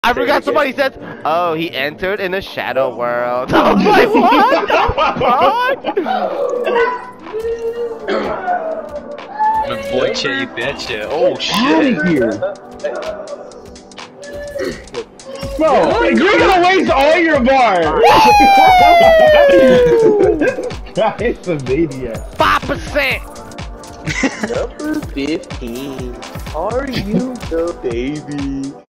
I forgot somebody said, oh, he entered in the shadow world. I was like, what the fuck? Boy, you betcha. Oh Out shit. of here. Bro, you're gonna waste all your bars. Guy's a maniac. 5%. Number 15. Are you the baby?